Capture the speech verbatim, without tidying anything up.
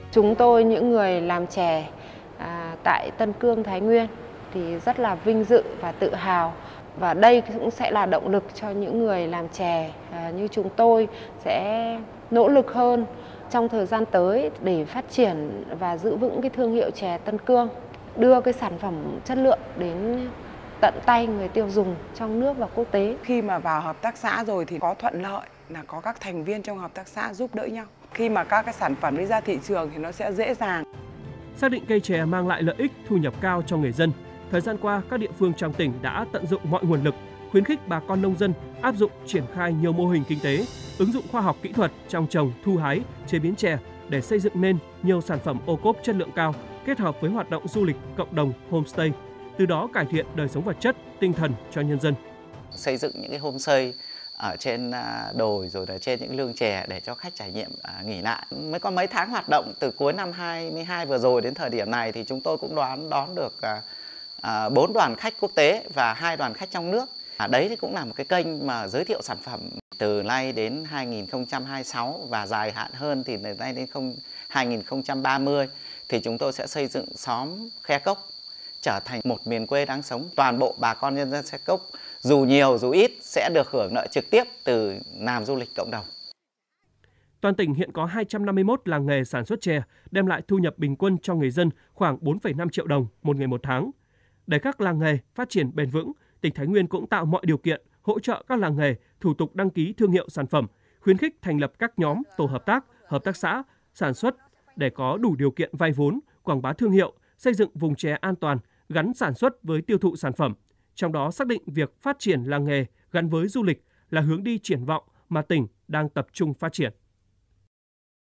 Chúng tôi những người làm chè à, tại Tân Cương, Thái Nguyên thì rất là vinh dự và tự hào. Và đây cũng sẽ là động lực cho những người làm chè à, như chúng tôi sẽ nỗ lực hơn trong thời gian tới để phát triển và giữ vững cái thương hiệu chè Tân Cương, đưa cái sản phẩm chất lượng đến tận tay người tiêu dùng trong nước và quốc tế. Khi mà vào hợp tác xã rồi thì có thuận lợi là có các thành viên trong hợp tác xã giúp đỡ nhau. Khi mà các cái sản phẩm đi ra thị trường thì nó sẽ dễ dàng. Xác định cây chè mang lại lợi ích thu nhập cao cho người dân, thời gian qua các địa phương trong tỉnh đã tận dụng mọi nguồn lực, khuyến khích bà con nông dân áp dụng triển khai nhiều mô hình kinh tế, ứng dụng khoa học kỹ thuật trong trồng, thu hái, chế biến chè để xây dựng nên nhiều sản phẩm ô cốp chất lượng cao, kết hợp với hoạt động du lịch cộng đồng homestay, từ đó cải thiện đời sống vật chất, tinh thần cho nhân dân. Xây dựng những cái homestay ở trên đồi rồi là trên những lương chè để cho khách trải nghiệm nghỉ lại. Mới có mấy tháng hoạt động, từ cuối năm hai mươi hai vừa rồi đến thời điểm này thì chúng tôi cũng đoán đón được bốn đoàn khách quốc tế và hai đoàn khách trong nước. À, đấy thì cũng là một cái kênh mà giới thiệu sản phẩm từ nay đến hai nghìn không trăm hai mươi sáu và dài hạn hơn thì từ nay đến hai nghìn không trăm ba mươi thì chúng tôi sẽ xây dựng xóm Khe Cốc trở thành một miền quê đáng sống. Toàn bộ bà con nhân dân Khe Cốc dù nhiều dù ít sẽ được hưởng lợi trực tiếp từ làm du lịch cộng đồng. Toàn tỉnh hiện có hai trăm năm mươi mốt làng nghề sản xuất chè, đem lại thu nhập bình quân cho người dân khoảng bốn phẩy năm triệu đồng một người một tháng. Để các làng nghề phát triển bền vững, tỉnh Thái Nguyên cũng tạo mọi điều kiện hỗ trợ các làng nghề thủ tục đăng ký thương hiệu sản phẩm, khuyến khích thành lập các nhóm tổ hợp tác, hợp tác xã sản xuất để có đủ điều kiện vay vốn, quảng bá thương hiệu, xây dựng vùng chè an toàn gắn sản xuất với tiêu thụ sản phẩm. Trong đó xác định việc phát triển làng nghề gắn với du lịch là hướng đi triển vọng mà tỉnh đang tập trung phát triển.